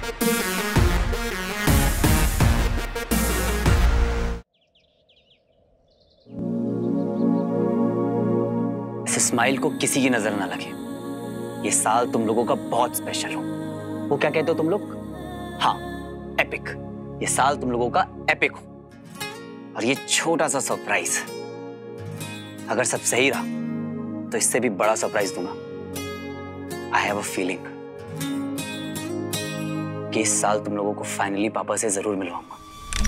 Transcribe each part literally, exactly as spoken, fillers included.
इस स्माइल को किसी की नजर ना लगे। ये साल तुम लोगों का बहुत स्पेशल हो। वो क्या कहते हो तुम लोग? हाँ, एपिक। ये साल तुम लोगों का एपिक हो। और ये छोटा सा सरप्राइज, अगर सब सही रहा तो इससे भी बड़ा सरप्राइज दूंगा। आई हैव अ फीलिंग कि इस साल तुम लोगों को फाइनली पापा से जरूर मिलवाऊंगा।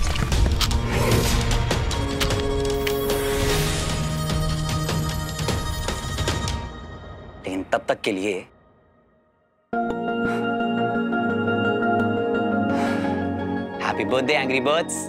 लेकिन तब तक के लिए हैप्पी बर्थडे एंग्री बर्ड्स।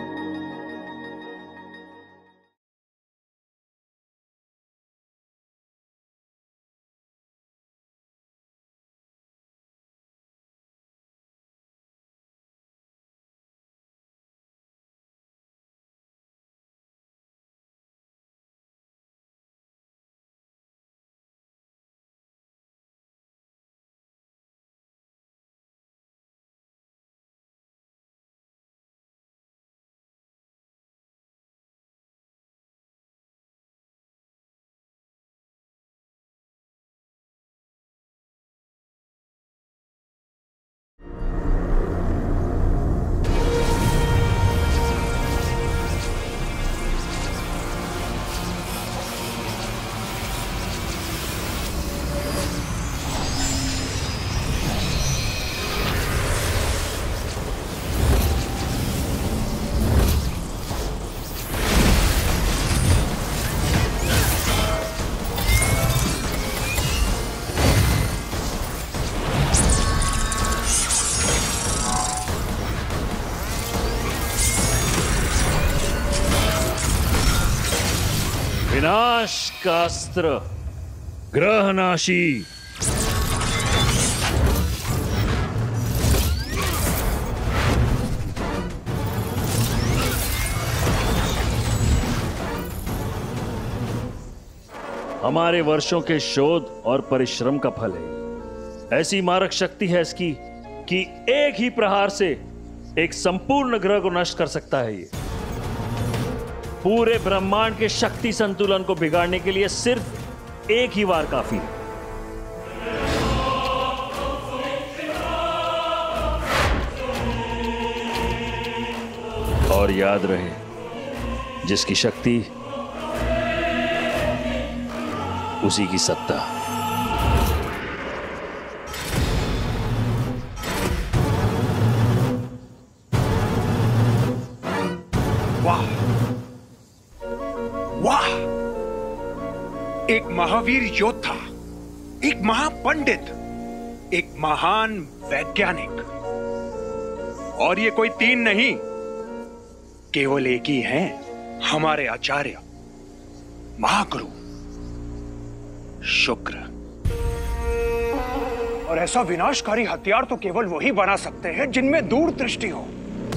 विनाश का अस्त्र ग्रहनाशी। हमारे वर्षों के शोध और परिश्रम का फल है। ऐसी मारक शक्ति है इसकी कि एक ही प्रहार से एक संपूर्ण ग्रह को नष्ट कर सकता है। ये पूरे ब्रह्मांड के शक्ति संतुलन को बिगाड़ने के लिए सिर्फ एक ही वार काफी है। और याद रहे, जिसकी शक्ति उसी की सत्ता। वाह वाह, एक महावीर योद्धा, एक महापंडित, एक महान वैज्ञानिक। और ये कोई तीन नहीं, केवल एक ही हैं, हमारे आचार्य महागुरु शुक्र। और ऐसा विनाशकारी हथियार तो केवल वही बना सकते हैं जिनमें दूरदृष्टि हो।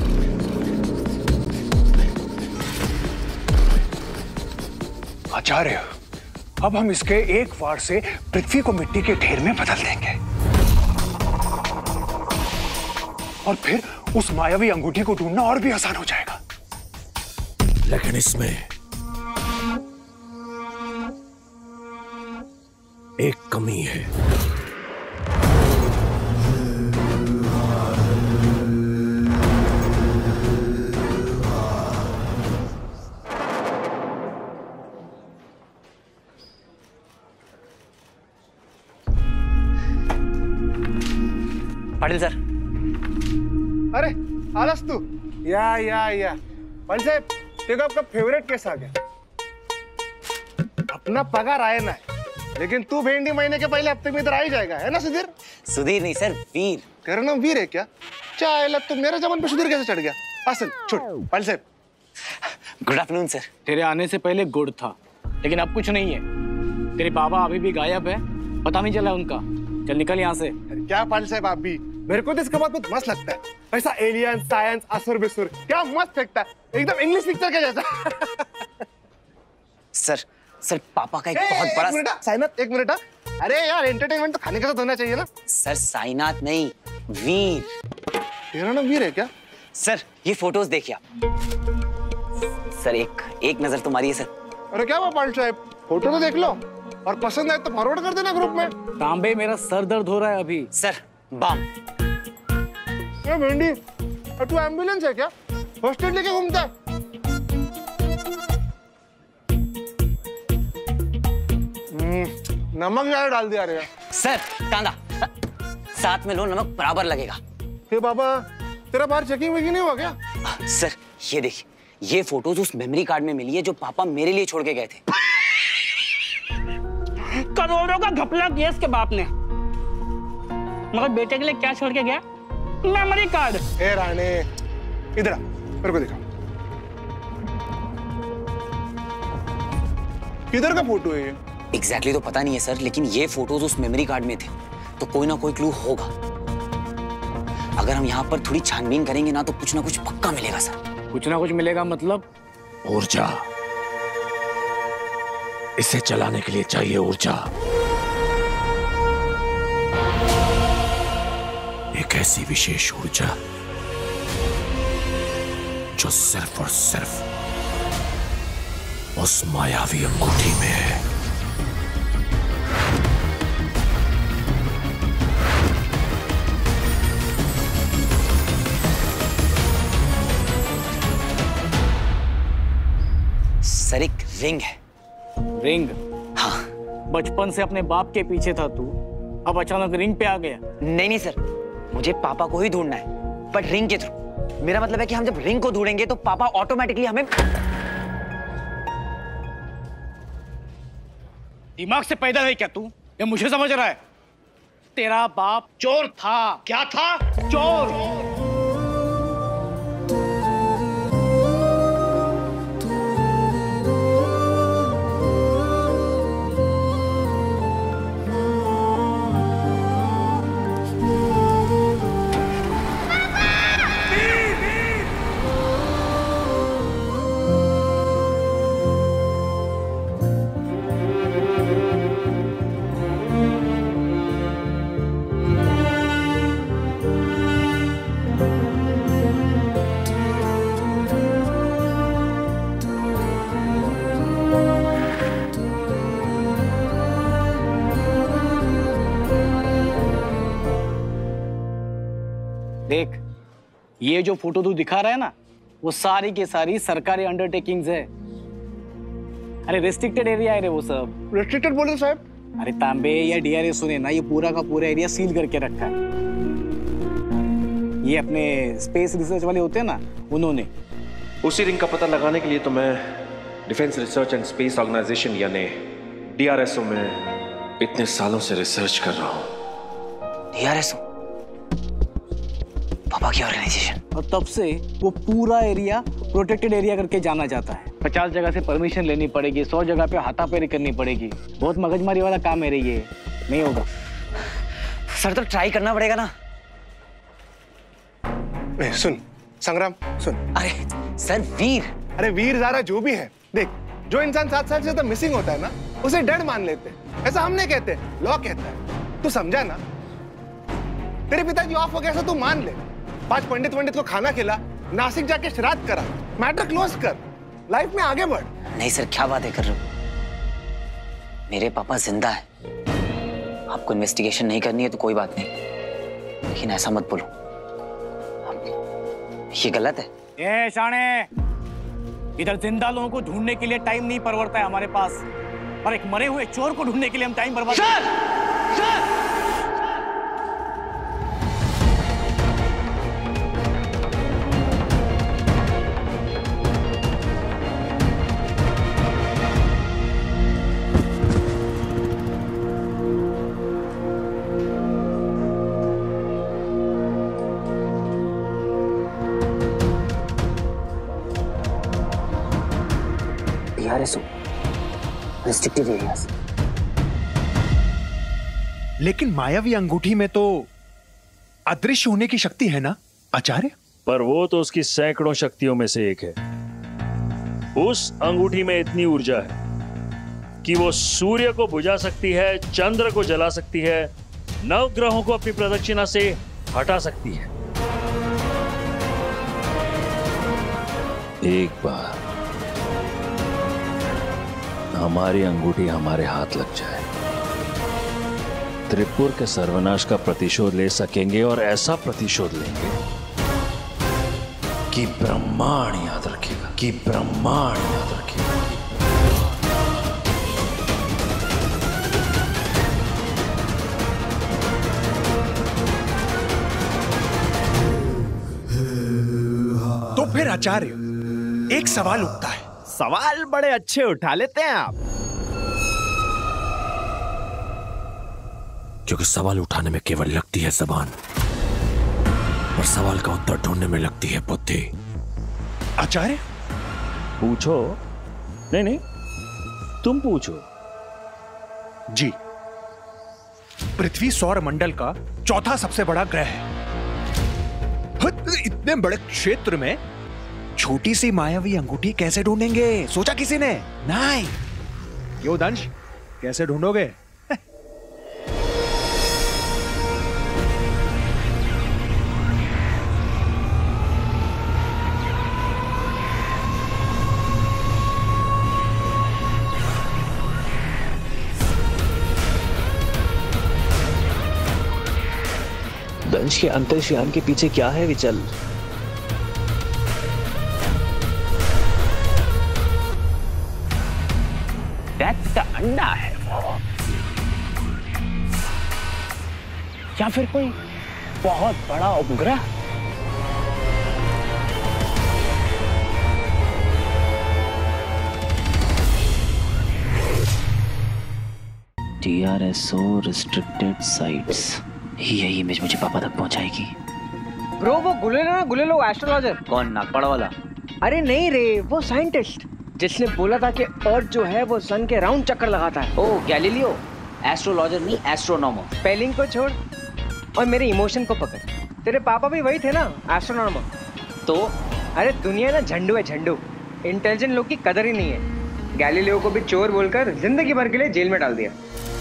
आचार्य, अब हम इसके एक वार से पृथ्वी को मिट्टी के ढेर में बदल देंगे और फिर उस मायावी अंगूठी को ढूंढना और भी आसान हो जाएगा। लेकिन इसमें एक कमी है। पाटिल सर। अरे आलस तू या या या पाटिल साहब, देखो आपका फेवरेट केस आ गया। अपना पगार आया ना है, लेकिन तू भेंडी महीने के पहले हफ्ते में इधर आ ही जाएगा, है ना सुधीर? सुधीर नहीं सर, वीर। तेरा नाम वीर है क्या? चाहे तू मेरे जबान पे सुधीर कैसे चढ़ गया? असल छोड़ पाटिल साहब। Good afternoon sir. तेरे आने से पहले गुड़ था, लेकिन अब कुछ नहीं है। तेरे बाबा अभी भी गायब है, पता नहीं चला उनका। चल निकल यहाँ से। क्या पाटिल साहब आप भी? मेरे को तो इसका बात बहुत मस्त लगता है। ऐसा एलियन साइंस असुर बिसुर क्या मस्त फेंकता है, एकदम इंग्लिश पिक्चर के जैसा। सर सर पापा का एक ए, बहुत बड़ा। एक मिनट साइनाथ, एक मिनट। अरे यार एंटरटेनमेंट तो खाने के साथ होना चाहिए ना। सर साइनाथ नहीं, वीर। तेरा नाम वीर है क्या? सर ये फोटोज देखिए आप। सर एक एक नजर तो मारिए सर। अरे क्या हुआ पाल साहब, फोटो तो देख लो और पसंद आए तो फॉरवर्ड कर देना ग्रुप में। तांबे मेरा सर दर्द हो रहा है अभी। सर बाम। ये भिंडी, तू एम्बुलेंस है क्या? फर्स्ट एड लेके घूमता है? नमक ज्यादा डाल दिया रे। सर कांदा साथ में लो, नमक बराबर लगेगा। हे बाबा, तेरा बाहर चेकिंग वेकिंग नहीं हुआ क्या? सर ये देखिए, ये फोटोज उस मेमोरी कार्ड में मिली है जो पापा मेरे लिए छोड़ के गए थे। करोड़ों का घपला किया इसके बाप ने, मगर बेटे के लिए क्या छोड़ के गया? Memory card. ए राणे, इधर आ, मेरे को दिखा। किधर का फोटो है ये? एग्जैक्टली exactly तो पता नहीं है सर, लेकिन ये फोटोज उस मेमोरी कार्ड में थे, तो कोई ना कोई क्लू होगा। अगर हम यहाँ पर थोड़ी छानबीन करेंगे ना तो कुछ ना कुछ पक्का मिलेगा सर। कुछ ना कुछ मिलेगा मतलब? ऊर्जा, इसे चलाने के लिए चाहिए ऊर्जा। एक ऐसी विशेष ऊर्जा जो सिर्फ और सिर्फ उस मायावी अंगूठी में है। सर एक रिंग है। रिंग? हाँ। बचपन से अपने बाप के पीछे था तू, अब अचानक रिंग पे आ गया? नहीं नहीं सर, मुझे पापा को ही ढूंढना है, बट रिंग के थ्रू। मेरा मतलब है कि हम जब रिंग को ढूंढेंगे तो पापा ऑटोमेटिकली हमें। दिमाग से पैदा है क्या तू? ये मुझे समझ रहा है? तेरा बाप चोर था। क्या था? चोर। देख, ये जो फोटो तू दिखा रहा है ना, वो सारी की सारी सरकारी अंडरटेकिंग्स है। अरे रेस्ट्रिक्टेड एरिया है रे वो सब। रेस्ट्रिक्टेड बोले साहब? अरे तांबे या डीआरएस सुने ना, ये पूरा का पूरा एरिया सील करके रखा है। ये अपने स्पेस रिसर्च वाले होते हैं ना, उन्होंने। उसी रिंग का पता लगाने के लिए तो मैं defence research and space organisation यानी डीआरएसओ में इतने सालों से रिसर्च कर रहा हूँ। डीआरएसओ? पापा की ऑर्गेनाइजेशन? और तब से वो पूरा एरिया प्रोटेक्टेड एरिया करके जाना जाता है। पचास जगह से परमिशन लेनी पड़ेगी, सौ जगह पे हाथापेरी करनी पड़ेगी। बहुत मगजमारी वाला काम है रे ये, नहीं होगा। सर तो ट्राई करना पड़ेगा ना। ए, सुन संग्राम, सुन। अरे सर वीर। अरे वीर ज़ारा जो भी है, देख, जो इंसान सात साल से तो मिसिंग होता है ना, उसे डेड मान लेते हैं। ऐसा हम नहीं कहते, लॉ कहता है। तू समझा ना? तेरे पिताजी ऑफ हो गया, ऐसा तू मान ले। पांच पंडित पंडित को खाना खिला, नासिक जाके श्राद्ध करा, मैटर क्लोज कर, लाइफ में आगे बढ़। नहीं सर, क्या बातें कर रहे हो? मेरे पापा जिंदा है। आपको इन्वेस्टिगेशन नहीं करनी है तो कोई बात नहीं, लेकिन ऐसा मत बोलो, ये गलत है। ए शाणे, इधर जिंदा लोगों को ढूंढने के लिए टाइम नहीं परवड़ता है हमारे पास, और एक मरे हुए चोर को ढूंढने के लिए हम टाइम बर्बाद। सर! सर! Restricted areas. लेकिन मायावी अंगूठी में तो अदृश्य होने की शक्ति है ना आचार्य? पर वो तो उसकी सैकड़ों शक्तियों में से एक है। उस अंगूठी में इतनी ऊर्जा है कि वो सूर्य को बुझा सकती है, चंद्र को जला सकती है, नवग्रहों को अपनी प्रदक्षिणा से हटा सकती है। एक बार हमारी अंगूठी हमारे हाथ लग जाए, त्रिपुर के सर्वनाश का प्रतिशोध ले सकेंगे, और ऐसा प्रतिशोध लेंगे कि ब्रह्मांड याद रखेगा, कि ब्रह्मांड याद रखेगा। तो फिर आचार्य, एक सवाल उठता है। सवाल बड़े अच्छे उठा लेते हैं आप, क्योंकि सवाल उठाने में केवल लगती है जबान, और सवाल का उत्तर ढूंढने में लगती है बुद्धि। आचार्य पूछो। नहीं नहीं, तुम पूछो। जी, पृथ्वी सौर मंडल का चौथा सबसे बड़ा ग्रह है। इतने बड़े क्षेत्र में छोटी सी मायावी अंगूठी कैसे ढूंढेंगे? सोचा किसी ने? नहीं। क्यों दंश, कैसे ढूंढोगे? दंश के अंतरिक्षयान के पीछे क्या है विचल? डेथ का अंडा है वो, या फिर कोई बहुत बड़ा उपग्रह? D R S O restricted sites, यही इमेज मुझे पापा तक पहुंचाएगी। ब्रो वो गुलेलो ना, गुलेलो एस्ट्रोलॉजर। कौन, नागपाड़ा वाला? अरे नहीं रे, वो साइंटिस्ट जिसने बोला था कि अर्थ जो है वो सन के राउंड चक्कर लगाता है। ओ गैलीलियो, एस्ट्रोलॉजर नहीं एस्ट्रोनॉमर। स्पेलिंग को छोड़ और मेरे इमोशन को पकड़। तेरे पापा भी वही थे ना, एस्ट्रोनॉमर। तो अरे दुनिया ना झंडू है, झंडू। इंटेलिजेंट लोग की कदर ही नहीं है। गैलीलियो को भी चोर बोलकर जिंदगी भर के लिए जेल में डाल दिया।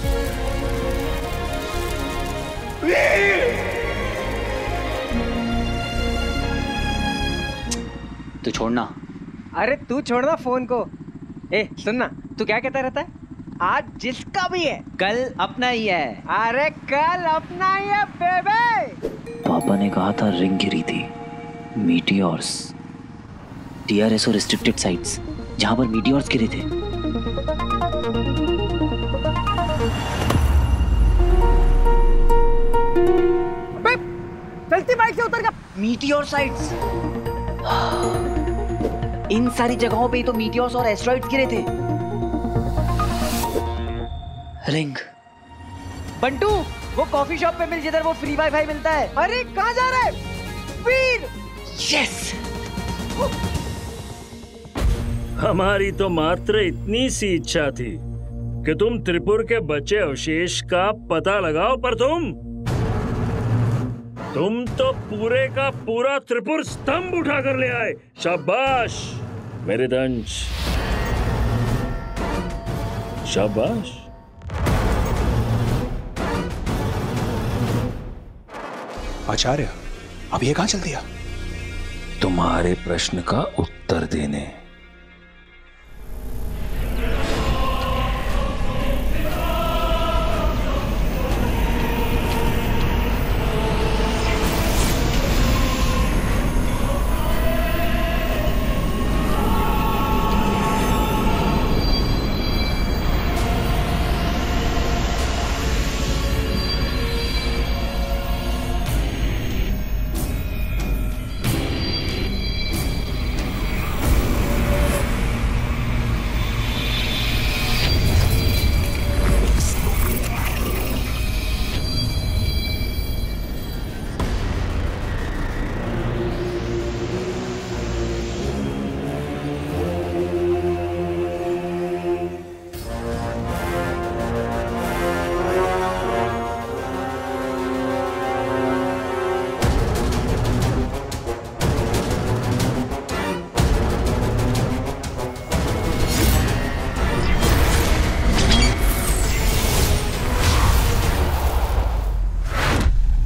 तू छोड़ना। अरे तू छोड़ना फोन को। ए सुनना, तू क्या कहता रहता है? आज जिसका भी है कल अपना ही है। अरे कल अपना ही है बेबे। पापा ने कहा था रिंग गिरी थी, meteors, D R S O restricted sites, जहां पर मीटियोर्स गिरे थे। चलती बाइक से उतर का। मीटियोर साइट्स, इन सारी जगहों पे ही तो मीटियोर्स और एस्ट्रॉइड्स गिरे थे। रिंग। बंटू, वो कॉफी शॉप पे मिल जिधर वो फ्री वाईफाई मिलता है। अरे कहाँ जा रहा है? वीर। यस। हमारी तो मात्र इतनी सी इच्छा थी कि तुम त्रिपुर के बचे अवशेष का पता लगाओ, पर तुम तुम तो पूरे का पूरा त्रिपुर स्तंभ उठा कर ले आए। शाबाश मेरे दंश, शाबाश। आचार्य, अब ये कहां चल दिया? तुम्हारे प्रश्न का उत्तर देने।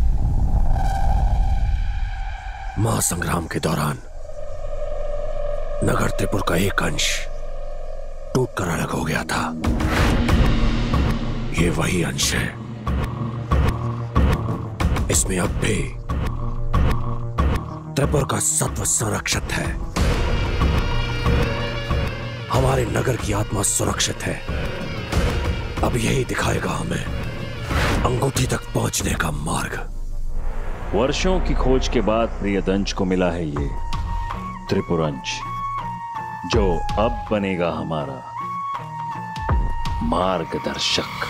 महासंग्राम के दौरान नगर त्रिपुर का एक अंश टूटकर अलग हो गया था। ये वही अंश है। इसमें अब भी त्रिपुर का सत्व संरक्षित है। हमारे नगर की आत्मा सुरक्षित है। अब यही दिखाएगा हमें अंगूठी तक पहुंचने का मार्ग। वर्षों की खोज के बाद प्रियदंश को मिला है ये त्रिपुरंश, जो अब बनेगा हमारा मार्गदर्शक।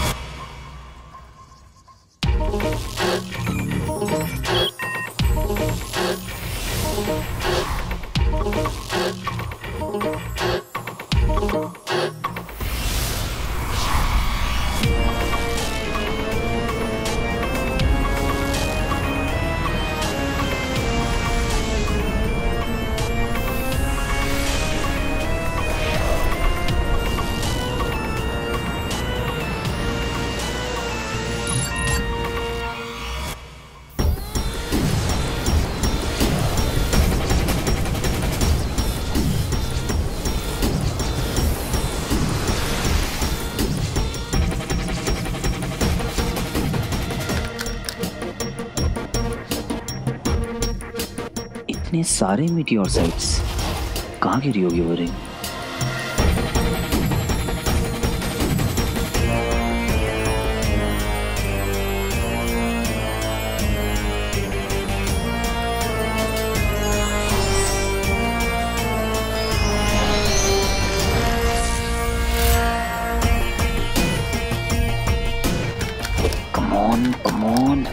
इतने सारे मीटियोर साइट्स कहाँ गिरी होगी वो ring? Come on, come on.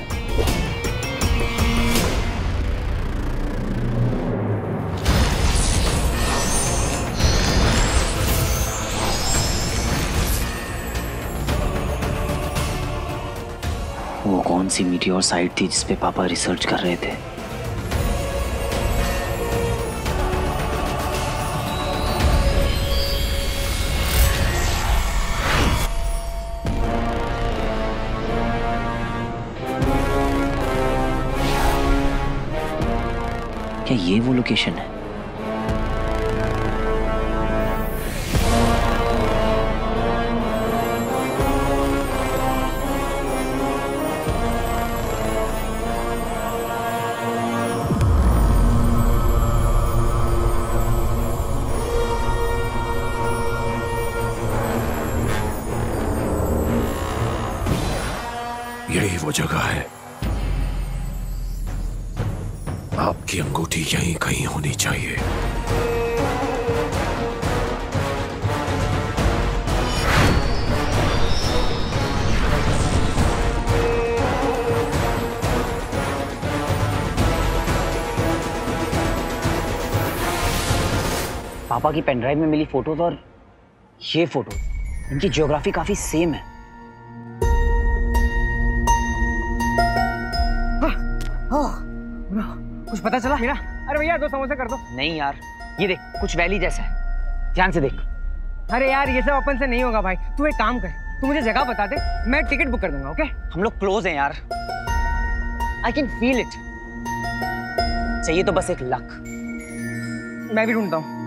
वो कौन सी मीटियोर साइट थी जिस पे पापा रिसर्च कर रहे थे? क्या ये वो लोकेशन है? यही वो जगह है। आपकी अंगूठी यहीं कहीं होनी चाहिए। पापा की पेनड्राइव में मिली फोटोज और ये फोटो, इनकी ज्योग्राफी काफी सेम है। कुछ पता चला मेरा? अरे भैया दो समोसे कर दो। नहीं यार, ये देख कुछ वैली जैसा है, ध्यान से देख। अरे यार ये सब अपन से नहीं होगा भाई, तू एक काम कर, तू मुझे जगह बता दे, मैं टिकट बुक कर दूंगा। ओके? हम लोग क्लोज हैं यार, आई कैन फील इट। चाहिए तो बस एक लक। मैं भी ढूंढता हूँ।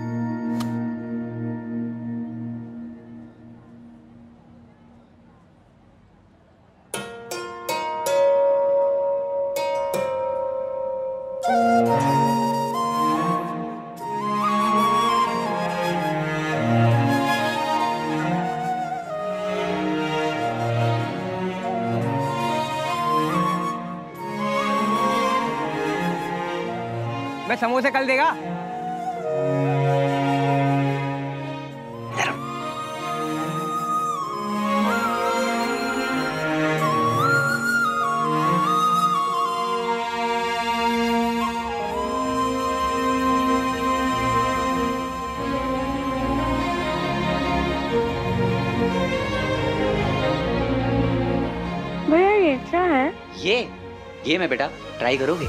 मैं समोसे कल देगा। भैया ये क्या है? ये ये मैं बेटा ट्राई करोगे?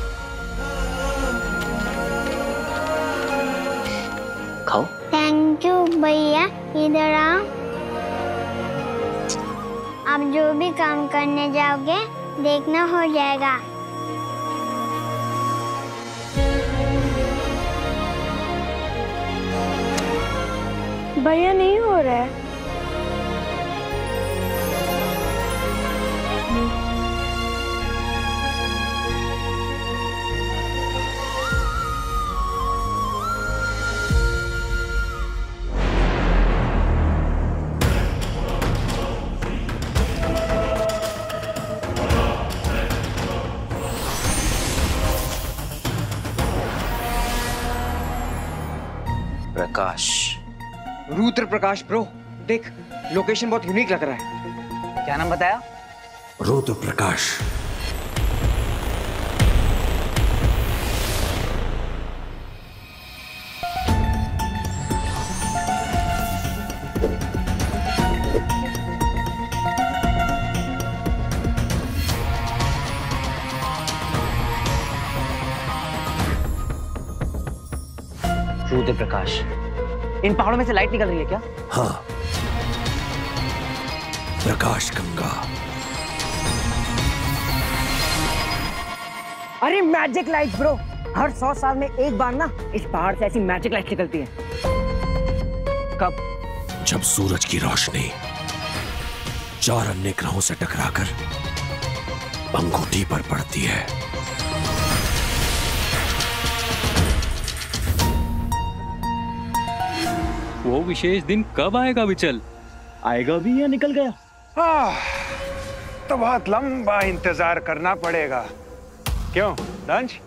खाओ। थैंक यू भैया। इधर आओ। आप जो भी काम करने जाओगे देखना हो जाएगा। भैया नहीं हो रहा है। प्रकाश, रुद्र प्रकाश ब्रो, देख लोकेशन बहुत यूनिक लग रहा है। क्या नाम बताया? रुद्र प्रकाश। रुद्र प्रकाश, इन पहाड़ों में से लाइट निकल रही है क्या? हाँ, प्रकाश गंगा। अरे मैजिक लाइट ब्रो, हर सौ साल में एक बार ना इस पहाड़ से ऐसी मैजिक लाइट निकलती है। कब? जब सूरज की रोशनी चार अन्य ग्रहों से टकराकर अंगूठी पर पड़ती है। वो विशेष दिन कब आएगा विचल? आएगा भी या निकल गया? आह, तो बहुत लंबा इंतजार करना पड़ेगा। क्यों दंश?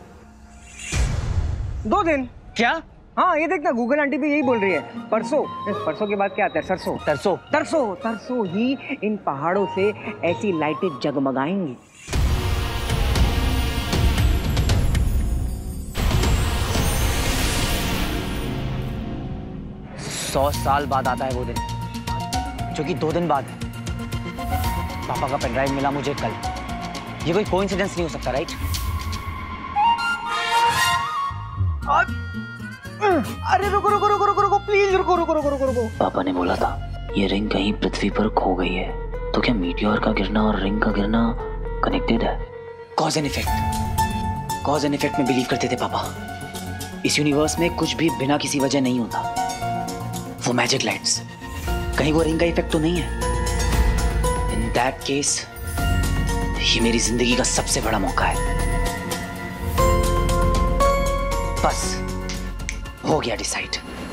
दो दिन? क्या? हाँ ये देखना, गूगल आंटी भी यही बोल रही है। परसों, परसों के बाद क्या आता है? सरसों। तरसों तरसों तरसों ही इन पहाड़ों से ऐसी लाइटें जगमगाएंगी। सौ साल बाद आता है वो दिन, जो कि दो दिन बाद है। पापा का पेनड्राइव मिला मुझे कल। ये कोई कोइंसिडेंस नहीं हो सकता, राइट? अरे रुको रुको रुको रुको रुको प्लीज रुको रुको रुको रुको रुको। पापा ने बोला था ये रिंग कहीं पृथ्वी पर खो गई है, तो क्या मीटियोर का गिरना और रिंग का गिरना कनेक्टेड है? Cause and effect, cause and effect में बिलीव करते थे पापा। इस यूनिवर्स में कुछ भी बिना किसी वजह नहीं होता। वो मैजिक लाइट्स, कहीं वो रिंग का इफेक्ट तो नहीं है? इन दैट केस ये मेरी जिंदगी का सबसे बड़ा मौका है। बस हो गया डिसाइड।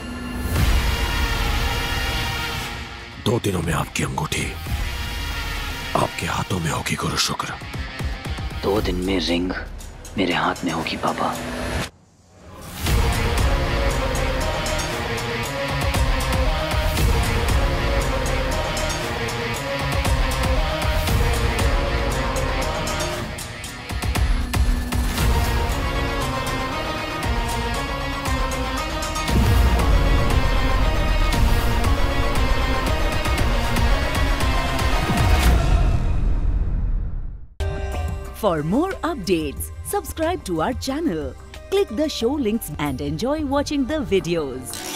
दो दिनों में आपकी अंगूठी आपके हाथों में होगी गुरु शुक्र। दो दिन में रिंग मेरे हाथ में होगी पापा। For more updates, subscribe to our channel, click the show links and enjoy watching the videos.